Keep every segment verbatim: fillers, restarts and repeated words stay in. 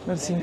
Merci.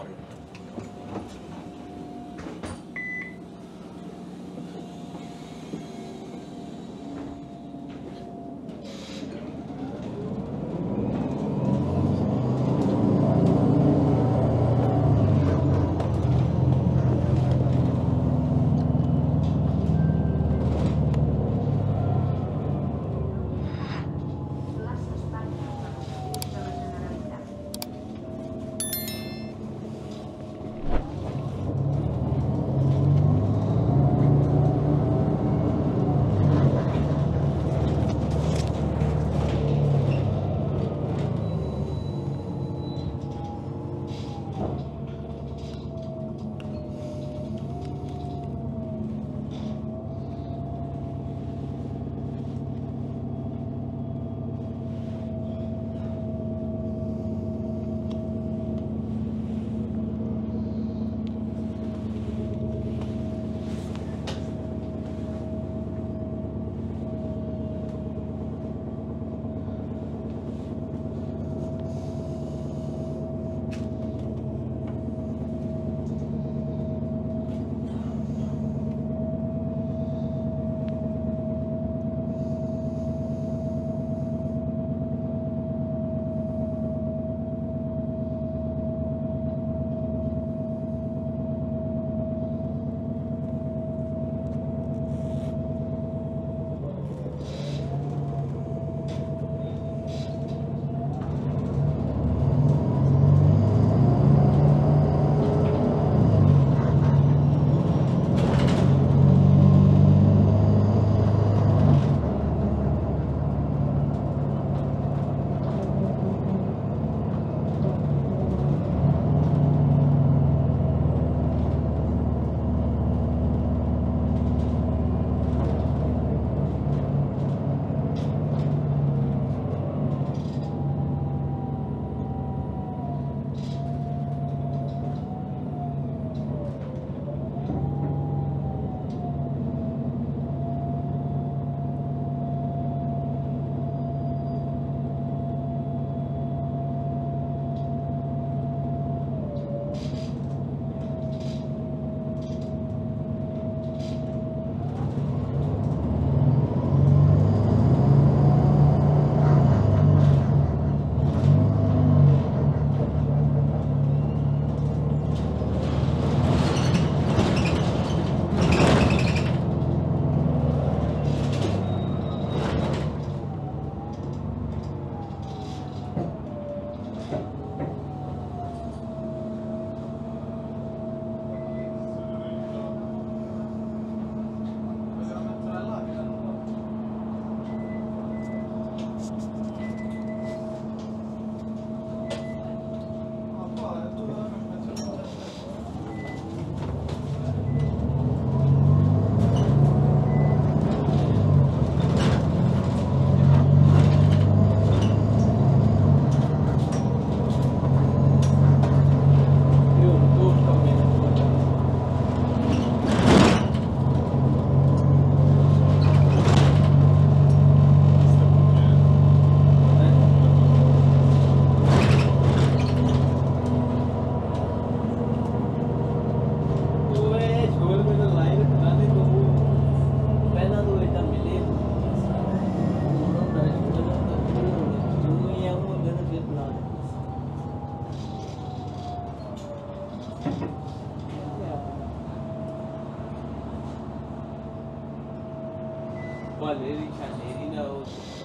Valeri Chaneri na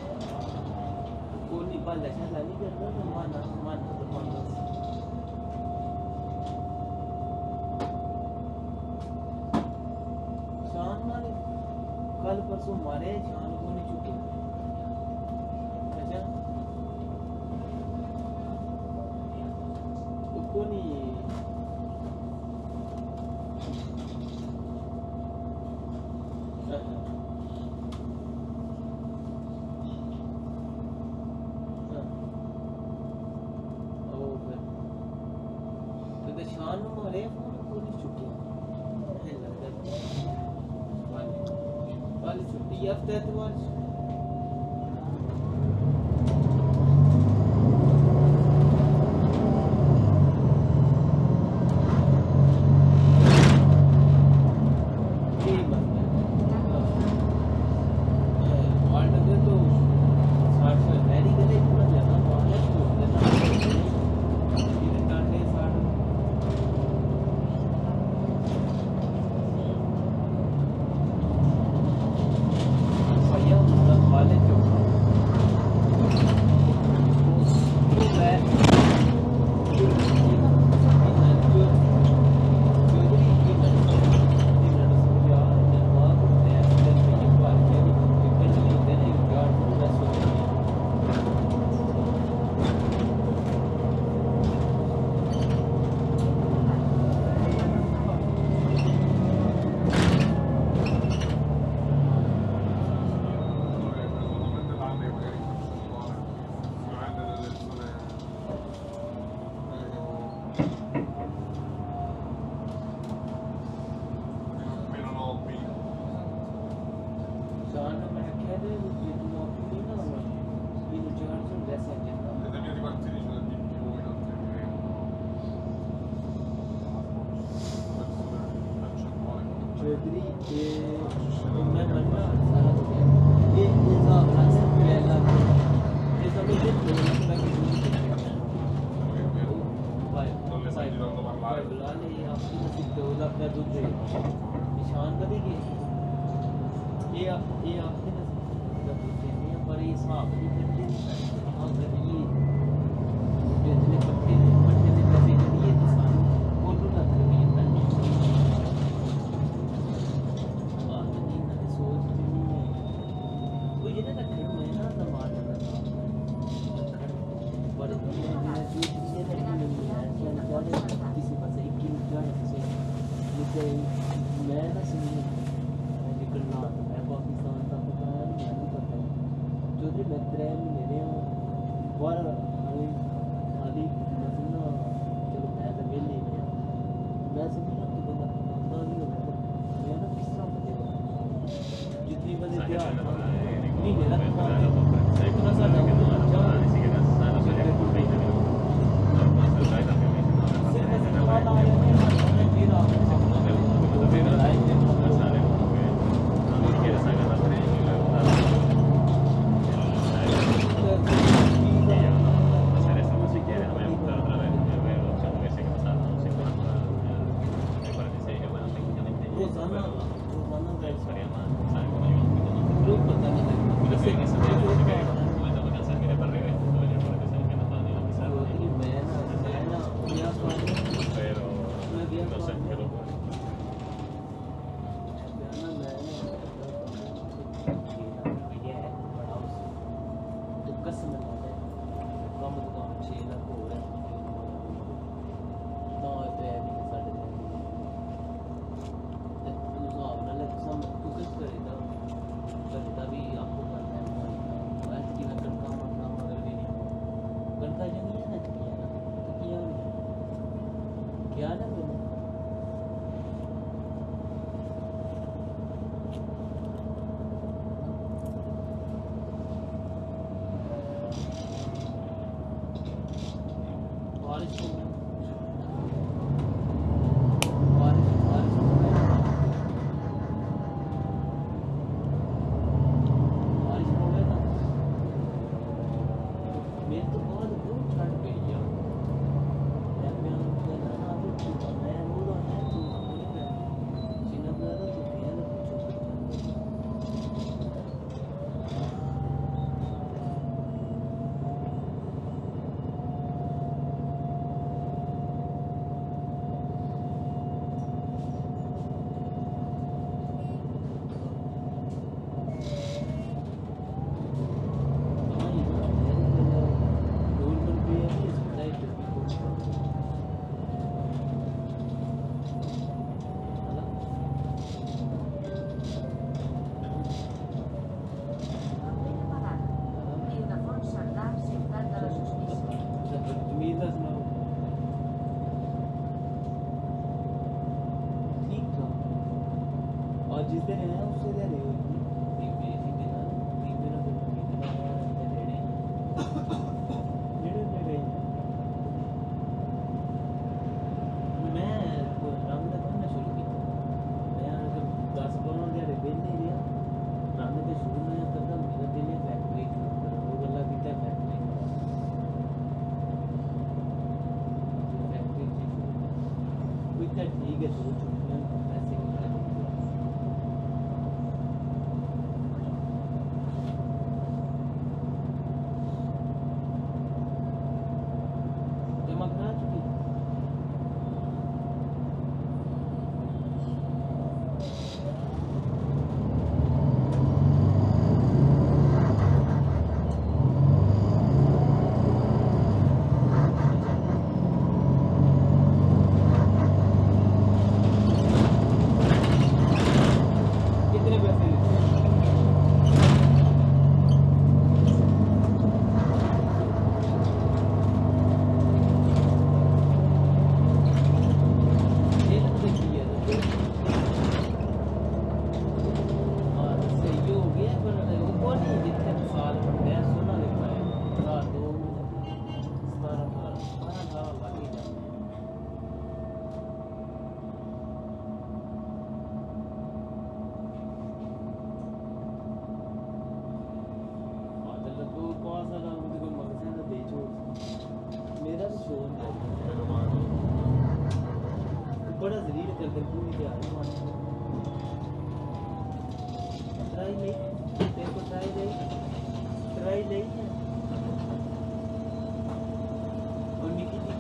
kuni pala siya lagi ganda ng manas manas manas शान मारे कल परसों मारे शान को नहीं चुके अच्छा उसको नहीं शान मारे फोन को नहीं चुके वाली छुट्टी हफ्ते एतवार हाँ भी करते हाँ करिए जो इतने पट्टे पट्टे ने पैसे करिए तो सानू बोलो लग रही है बात नहीं ना सोच नहीं है वो ये ना रखड़ में ना टमाटर का रखड़ बड़े ये जो चीजें नहीं है क्या किसी पास एक की क्या है जैसे मैं ना सुनिए मैं निकलना मैं पाकिस्तान का पता है मैं नहीं पता जो भी मैं त्रै महीने रहे हूँ बार खाली खाली मसला चलो मैं तो वेले ही गया मैं समझना कि बंदा बंदा नहीं होगा मैं ना किस तरह बंदे जितनी बंदे ध्यान नहीं मेरा तो इतना सा जिस दिन है उससे दे रहे हो तीन पे तीन दिन तीन दिन तीन दिन लेने लेने ले रही मैं रंग का करना शुरू किया मैं जब दस बारह दिन दिन नहीं दिया रंग के शुरू में करना मेरा दिल है फैक्ट्री वो गला कितना फैक्ट्री फैक्ट्री कोई तो ठीक है दो छुट्टियां पैसे बड़ा जलील कर कर पूरी तैयारी ट्राई नहीं तेरे को ट्राई नहीं Vai leia. O Nikiti.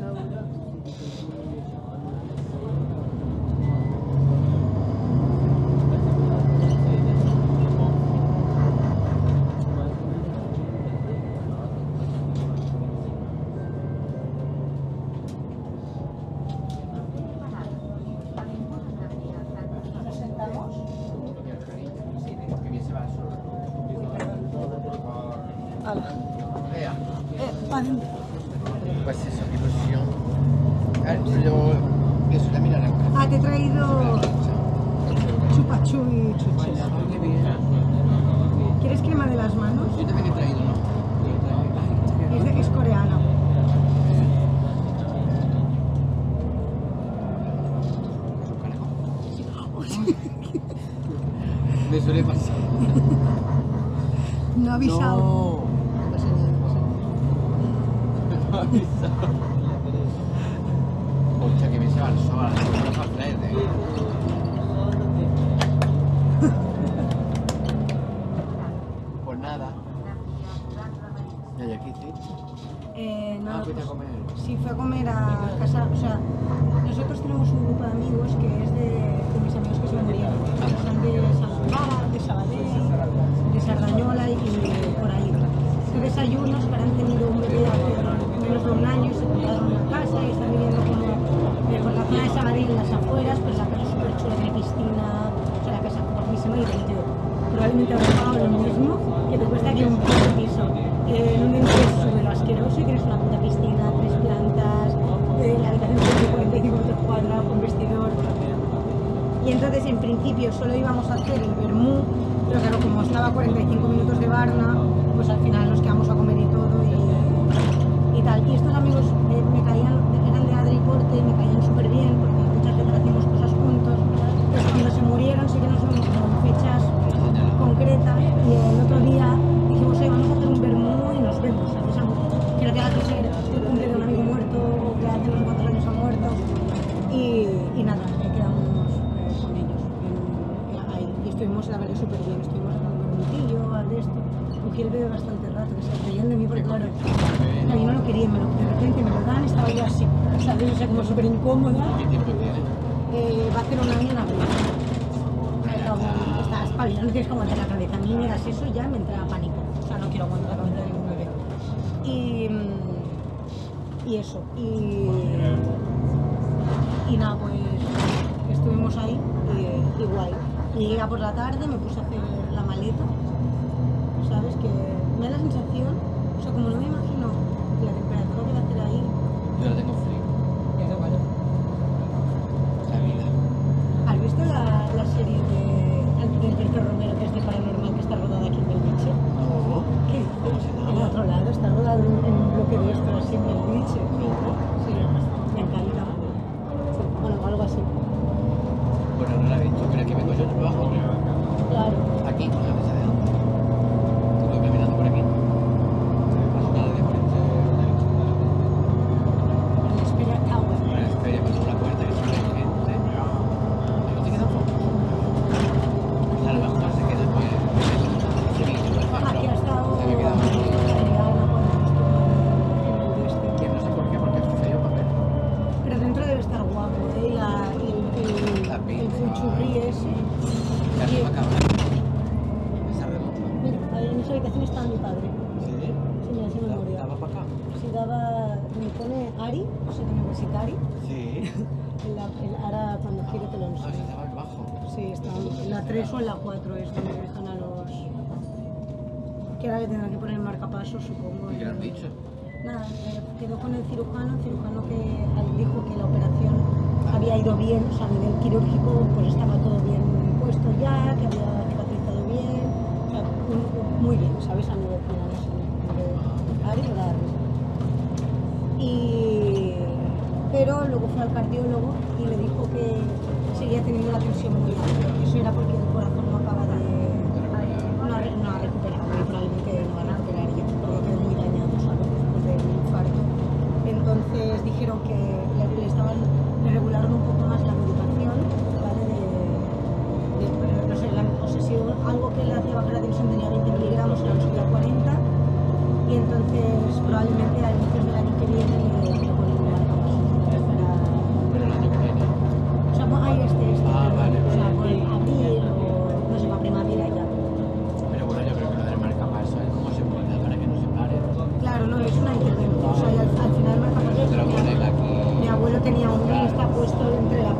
Pues eso, qué ilusión. Yo, eso, la mira la casa. Ah, te he traído chupachú y chuches. ¿Quieres crema de las manos? Yo también he traído, ¿no? Es, de, es coreana. Me suele pasar. No ha avisado. No. No ha avisado. Hostia, que me se va el sol, no fa fred, eh? Pues nada. ¿Y aquí sí? Eh, Ah, nada, fuiste a pues, comer. sí, fue a comer a casa. O sea, nosotros tenemos un grupo de amigos que es de, de mis amigos que se murieron. Que son de San de Sabadell, de Sardañola y por ahí. Entonces hay unos que han tenido un bebé hace menos de un año, se compraron una casa y están viviendo como eh, por la zona de Sabadell, en las afueras, pues la casa es súper chula, tiene piscina, o sea, la casa es guapísima y veinte. Probablemente habrá pagado lo mismo que te cuesta aquí un puto piso. Eh, en un interior sube lo asqueroso y tienes una puta piscina, tres plantas, eh, la habitación tiene cuarenta y cinco metros cuadrados con vestidor. Y entonces en principio solo íbamos a hacer el vermú, pero claro, como estaba a cuarenta y cinco minutos de Varna, pues al final nos quedamos a comer y todo y, y tal. Y estos amigos eh, me caían, eran de Adri Porte, me caían súper bien porque muchas veces hacíamos cosas juntos. Pues cuando se murieron sí que nos vimos con fechas concretas y el otro día dijimos, oye, vamos a hacer un vermú y nos vemos. ¿Sabes? Que no tenga que ser el cumple de un amigo muerto o que hace no sé cuántos años ha muerto. Y, y nada, eh, quedamos eh, con ellos en, en, ahí. Y estuvimos, la verdad, súper bien. Estuvimos hablando un minutillo, de esto. Cogí el bebé bastante rato, que se reían de mí porque, claro, yo no lo quería, me lo, de repente me lo dan, estaba yo así, ¿sabes? O sea, como súper incómoda. ¿Qué tiempo tiene? Eh, va a hacer un año en abril. Está espabilando, no tienes que aguantar la cabeza. A mí me das eso y ya me entra pánico. O sea, no quiero aguantar la cabeza de ningún bebé. Y, y eso. Y, y nada, pues estuvimos ahí y, y guay. Y llegué a por la tarde, me puse a hacer la maleta. ¿Sabes? Que me da la sensación, o sea, como no me imagino la temperatura que va a hacer ahí. Yo la tengo frío. Ya da igual. La vida. ¿Has visto la, la serie de, de Alberto Romero, que es de Paranormal, que está rodada aquí en Belviche? No. ¿Qué dices? En otro lado, está rodado en, en un bloque de esto, así en Belviche. Sí, me encanta. Bueno, algo así. Bueno, no la he visto, pero es que me cogió el trabajo. Claro. Aquí, no la mesa de antes. Estuve caminando por aquí. Pasó nada de frente. El Espera Tower. Bueno, espera, pasó la puerta que se ve gente. ¿No te quedan focos? A lo mejor se queda pues. Aquí ha estado Se me quedaba aquí. Adriana cuando estuvo en el este. Que no sé por qué, porque es feo papel. Pero dentro debe estar guapo, ¿eh? La, el, el, La pinta. el fuchurri ese. Ya no va a acabar. Esa redonda. Mira, ahí en esa habitación estaba mi padre. ¿Sí? Sí, me hace memoria. ¿Daba para acá? Si daba, me pone Ari, o sea, universitari. Sí. En la, en, ahora cuando gire te lo Ah, enseño. sí, estaba abajo. Sí, está en la tres o en la cuatro es donde dejan a los... Que ahora le tendrán que poner marcapasos, supongo. ¿Y qué le han dicho? Nada, eh, quedó con el cirujano, el cirujano que dijo que la operación había ido bien, o sea, a nivel quirúrgico pues estaba todo bien puesto ya, que había cicatrizado bien, o sea, muy, muy bien, ¿sabes? A nivel final, eso, de Ari o Darry. Y... Pero luego fue al cardiólogo y le dijo que seguía teniendo la tensión muy alta. Eso era porque el corazón no acaba de... no ha, no ha recuperado y probablemente no va a recuperar ya, porque quedó muy dañado, ¿sabes? Después del infarto. Entonces dijeron que le, le estaban, le regularon un poco más la medicación, ¿vale? De, de, no sé, la, o sea, si algo que le hacía bajar la tensión tenía veinte miligramos, ahora nos queda cuarenta, y entonces probablemente a inicios del año que viene le, le ponen un marcador.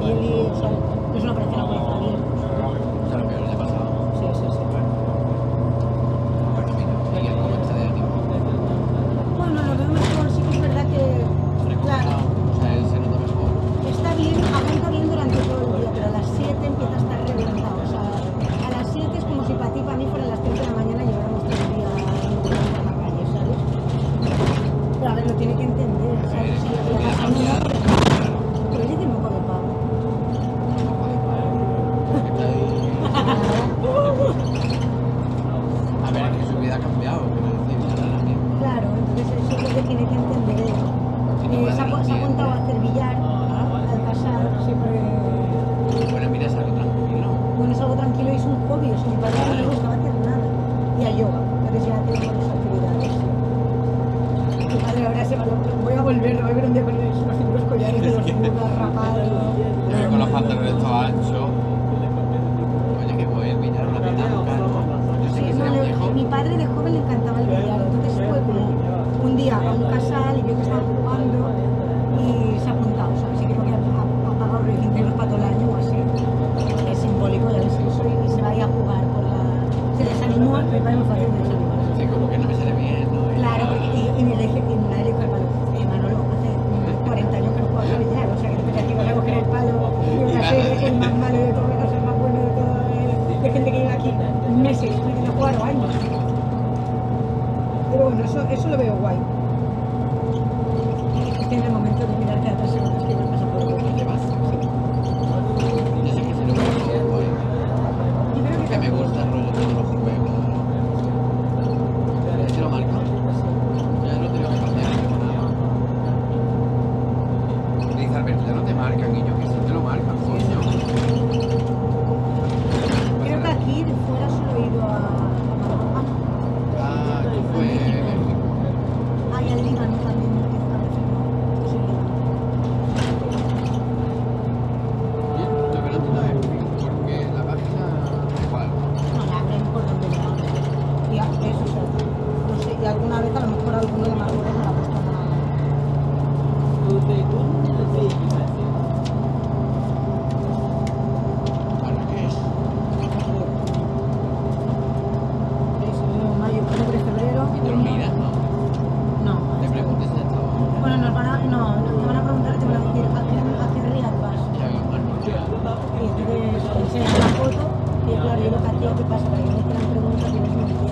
piel y o sea, no es una operación a corazón abierto. O sea, lo peor le ha pasado. Sí, sí, sí. Bueno, mira, y el cómo está de ánimo. Bueno, lo veo mejor, sí que es verdad que, claro, O sea, él se nota mejor. está bien, aguanta bien durante todo el día, pero a las siete empieza a estar reventado. O sea, a las siete es como si para ti, para mí, fueran las tres de la mañana y lleváramos todo el día por la calle, ¿sabes? Pero a ver, lo tiene que entender, ¿sabes? Si le pasa a mí, pero él dice moco de pavo. A ver, es que su vida ha cambiado, quiero decir, ya no es la misma. Claro, entonces eso es lo que tiene que entender él. Eh, se, ha, pu- se ha apuntado a hacer billar al casar, siempre. Bueno, mira, es algo tranquilo. Bueno, es algo tranquilo y es un hobby, o sea, mi padre no le gustaba hacer nada. Y a yoga, entonces ya tengo las actividades. Mi padre ahora se va a voy a volver, lo voy a ver un día con los, los collares de los nudos rapados. Yo veo con los pantalones estos anchos. Oye, que voy a pillar una petanca, ¿no? Yo sé Sí, que no, será un le- viejo. mi padre de joven le encantaba el billar, entonces fue como un día a un casal y vio que estaban jugando y se ha apuntado, o sea, sí creo que ha, ha, ha pagado quince euros para todo el año o así, es simbólico, ya ves eso, y, y se va a ir a jugar por la... Se desanimó, mi padre me fácil de desanimar. Sí, como que no me sale bien, ¿no? Y Claro, ya- porque, y, y mi madre y mi madre dijo al palo, eh, Manolo, hace cuarenta años que no juegas a billar, o sea, que te pensás que ibas a coger el palo y ibas a ser el más malo de todo, o sea, el más bueno de todo, eh, de gente que lleva aquí meses pudiendo jugar o años. Pero bueno, eso, eso lo veo guay. Estoy en el momento de mirar cada tres segundos que me pasa por el ¿Qué te pasa? Yo sé que si lo veo, voy. Yo creo Que me gusta el rollo de los juegos. ¿Se lo marca? Ya lo tengo que cambiar. Me dice Alberto, ya no te marcan, y yo que sí te lo marcan, coño. Creo que aquí de fuera solo he ido a... a Ah, tú fue México. ah, y al Líbano también. Sí, Yo lo que no entiendo es porque la página igual. no, la abren por donde la y a- eso, o sea, no sé, y alguna vez a lo mejor alguno de más me la ha puesto nada. Marrakech. Eso, enero, mayo, octubre, febrero. Y te lo miras, ¿no? No. Te preguntas si estaba. Bueno, nos van a, no, te van a preguntar, te van a decir a qué, a qué Riad vas. Ya vi, bueno. Y entonces te enseñan la foto y claro, yo lo que hacía, ¿qué pasa? Para que no te hicieran preguntas, yo les metía.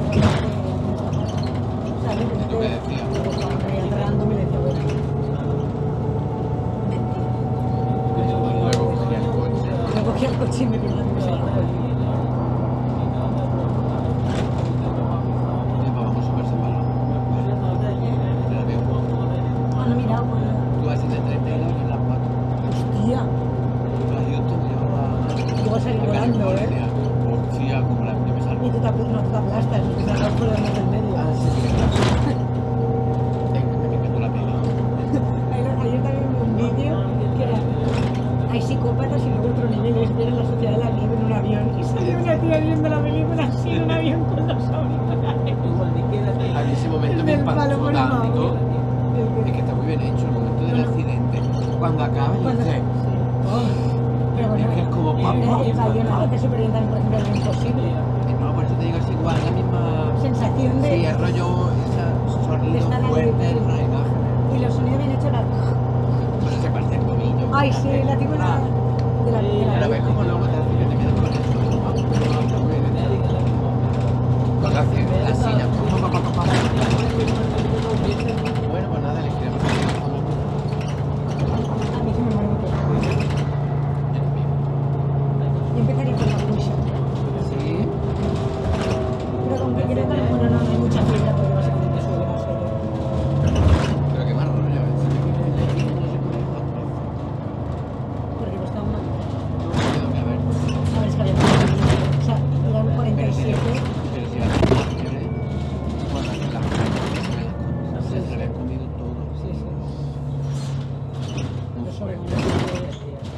¿Sabes? ¿Y tú qué decías? Riad dándome le decía, bueno. Mentira. Luego cogía el coche. Me cogí el coche y me vine a mi casa. Y después vamos súper separados. Del avión. Ah, no, mira, bueno. Tú vas en el treinta y dos y en las cuatro. Hostia. Tú vas a Houston y yo a... Yo voy a salir a volando, California. ¿eh? Hostia, como la que me salgo. Y tú te, apl- no, tú te aplastas, y te sacas por el medio. Ah, sí, sí, claro. Eh, me encantó la peli. Ayer, ayer también vi un vídeo que era hay psicópatas y luego otro nivel es ver la sociedad de la nieve en un avión y salió una tía viendo la película así en un avión con los auriculares. A mí ese momento El me del palo, impactó por tanto. favor. Es que está muy bien hecho el momento del Bueno. accidente. Cuando acaba y Cuando- dices, Pero bueno, es que es como el, papá. el Bayona hace súper bien también, por ejemplo, lo imposible. Eh, No, por eso te digo, es igual, la misma... Sensación de... Sí, el rollo, ese sonido Está la fuerte, de- la imagen. Y los sonidos bien hechos, la... Bueno, se parece el tobillo. Ay, sí, la tipo de la... De la, de la Pero ves como luego te hace que te quedas con eso. ¿no? Está muy bien hecho. Lo que hace la silla. Pa, pa, pa, pa, pa. Bueno, pues nada, les queremos decir a todos. A mí se me muere mucho. Yo también. Yo empezaría por la Fusion. Sí. Pero aunque creo que bueno, no, no hay mucha fibra porque básicamente sube la serie. Pero qué más rollo es. No sé cómo es cuatro veces. Porque cuesta una. Tengo que haber. A ver, es que había mucha fibra. O sea, eran cuarenta y siete. Pero si la fiebre, cuando hacen las cosas, se le habían comido todo. Sí, sí. Muy Yo fuerte. solo-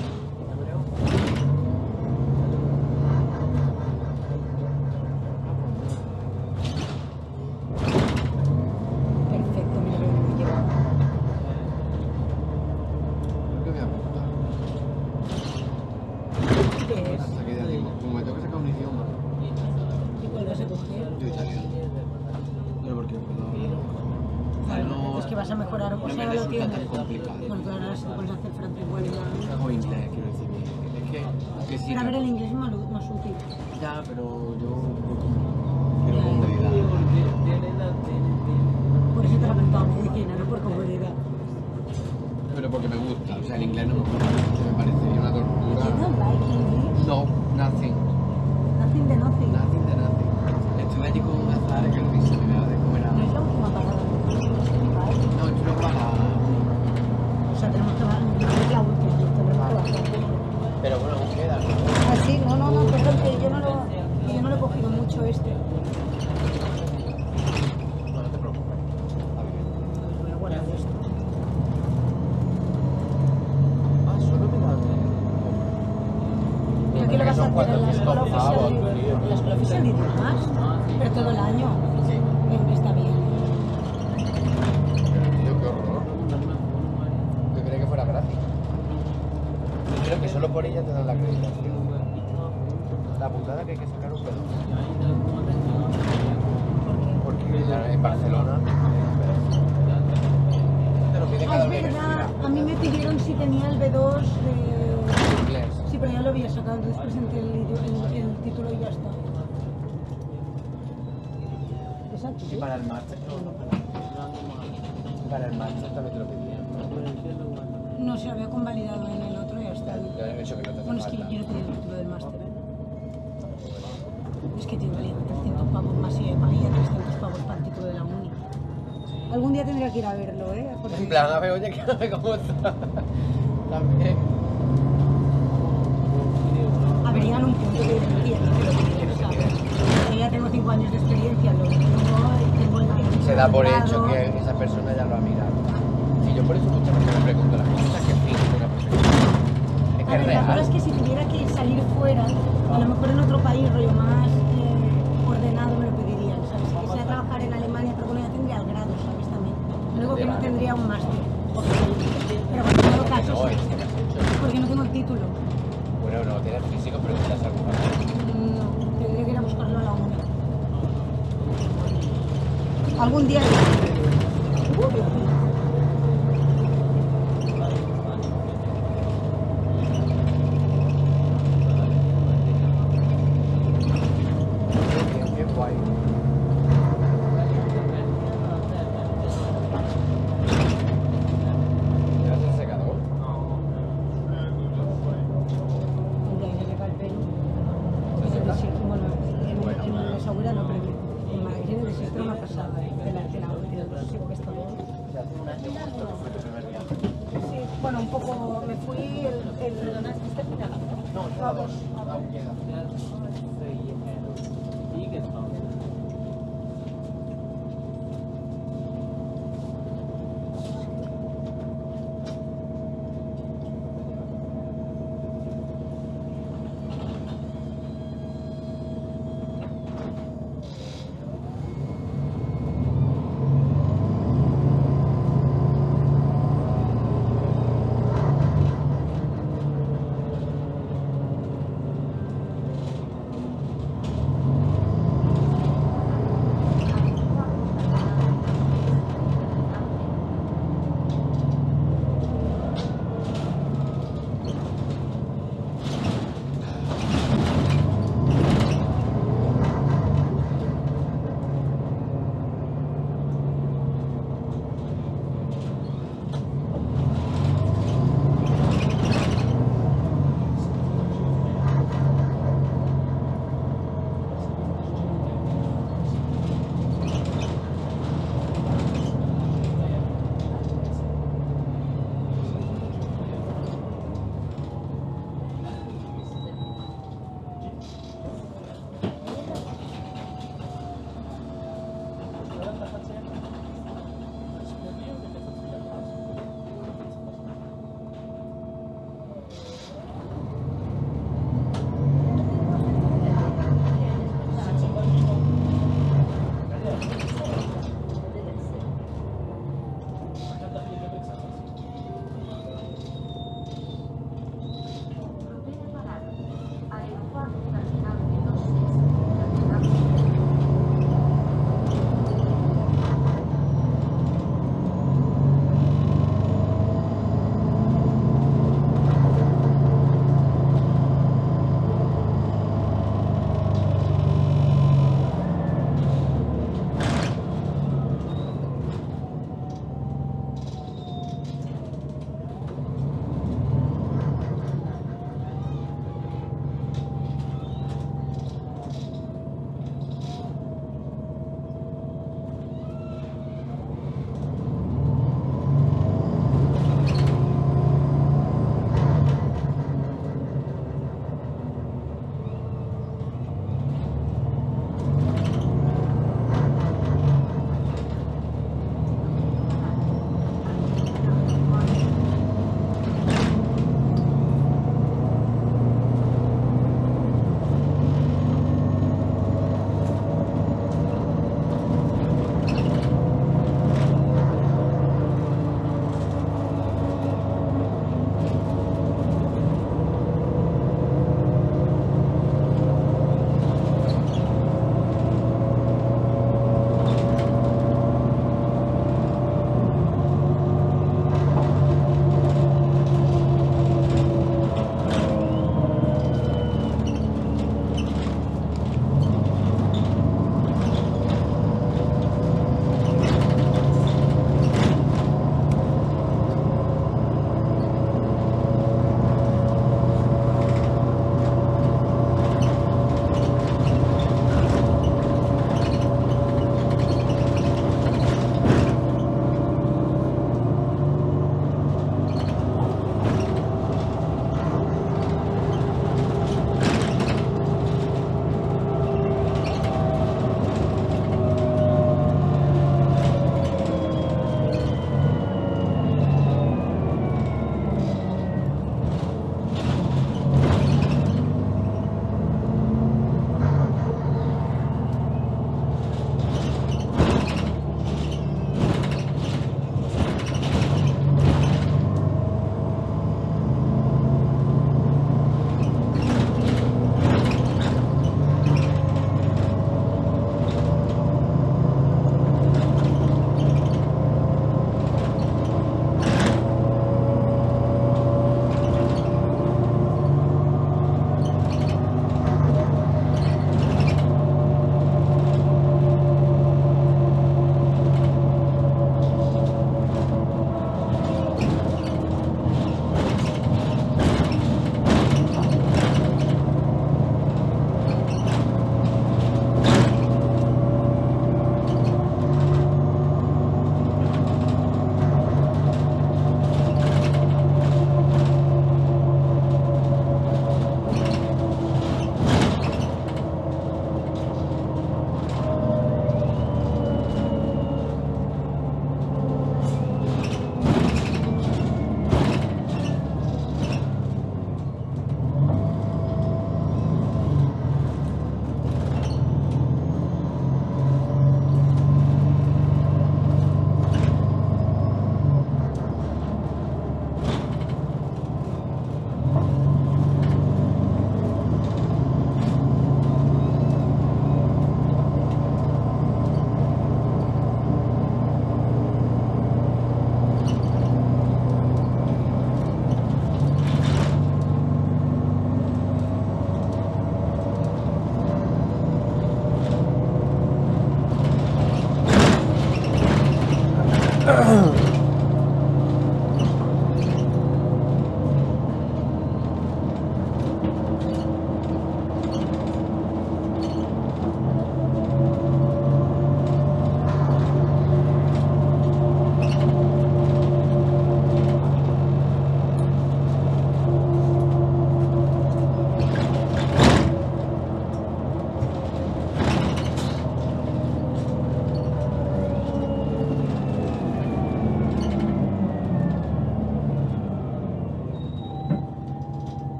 Perfecto, mira lo que me llevo. Creo que voy a apuntar. resulta tiene. tan complicado. Bueno, claro, ahora si te pones a hacer francés, bueno, ya. O inglés, quiero decir. Es que, que sí. Pero a que- ver, el inglés es más, más útil. Ya, pero yo quiero comodidad. Por eso te lo he apuntado a medicina, no por comodidad. Pero porque me gusta, o sea, el inglés no me gusta mucho, me parece una You tortura. don't like English? No, nothing. Nothing de nothing. Nothing de nothing. Estuve allí con una Zara que lo dice, me daba de comer a... No es la última parada. No, estuve para... O sea, tenemos que bajar. No es la última, tendremos que bajar. Pero bueno, aún queda, ¿no? Ah, sí, no, no, no, perdón, que yo no lo, que yo no lo he cogido mucho este. No, no te preocupes. Está bien. Voy a guardar esto. Ah, solo me dan... ¿Pero qué lo vas a hacer en la escuela oficial pavos, de, tío. en la escuela oficial de idiomas? Pero todo el año. Sí. Bien, está bien. Pero tío, qué horror. Yo creía que fuera gratis. Yo creo que solo por ella te dan la acreditación. La putada que hay que sacar un pedo. Porque en Barcelona te lo pide Ah, cada es vez. verdad, a mí me pidieron si tenía el B dos de... Inglés. Sí, pero ya lo había sacado, entonces presenté el, idio- el, el título y ya está. Exacto, Y sí. para el máster, para el máster también te lo pedían. No, se había convalidado en el otro y ya está. Ya han hecho que no te hace Bueno, es que falta. yo no tenía el título del máster, ¿eh? Es que tío, valía trescientos pavos más y pagaría trescientos pavos para el título de la uni. Algún día tendría que ir a verlo, ¿eh? Porque... En plan, a ver, oye, que no sé cómo está. También. Averían un punto que tendría que lo quiero, ¿sabes? Yo ya tengo cinco años de experiencia, lo tengo, tengo el Se da por grado. hecho que esa persona ya lo ha mirado. Y yo por eso muchas veces me pregunto las cosas que finge una persona. Es que A es ver, la cosa real. es que si tuviera que salir fuera, a lo mejor en otro país, rollo más eh, ordenado, me lo pedirían, ¿sabes? Si quisiera trabajar en Alemania, pero bueno, ya tendría el grado, ¿sabes? También. Lo único que no tendría un máster. Pero bueno, en todo caso, No, es que me has hecho. porque no tengo el título. Bueno, no tienes físico, pero tienes algo más. No, tendría que ir a buscarlo a la uni. Algún día. Uh, Dios mío. Qué, qué guay. ¿Ya has el secador? De ahí me llega el pelo. En el desierto, bueno, en, en el Desaguera no, pero en Madrid en el desierto no ha pasado. De la, de la última, no sé si porque está bien. Ya hace un año justo que fue tu primer día. Sí, bueno, un poco, me fui el... el No, queda dos. Aún queda.